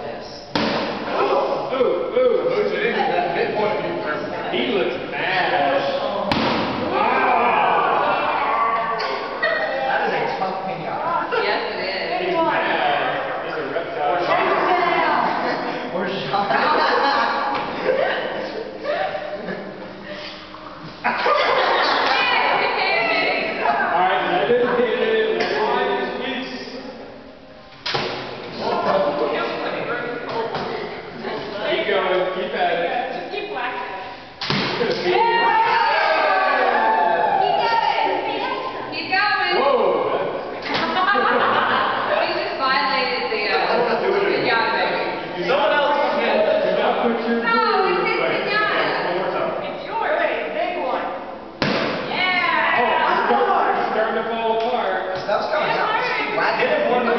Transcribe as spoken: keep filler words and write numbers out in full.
this. Ooh, ooh, moves it into that midpoint of you perfect. He looks mad. That is a tough pinata. Yes, it is. He's mad. He's a reptile. Or shot. Alright, let it hit it. Let it hit it. Keep going. Keep at it. Just keep whacking it. It's gonna be. Keep going. Whoa. He just violated the, uh, pinata, baby. Someone else can. Do not put your No, food it's his away. pinata. One more time. It's yours. Hey, big one. Yeah. Oh, it's starting, it's starting to fall apart. Stuff's coming out. Just keep whacking Hit it one it.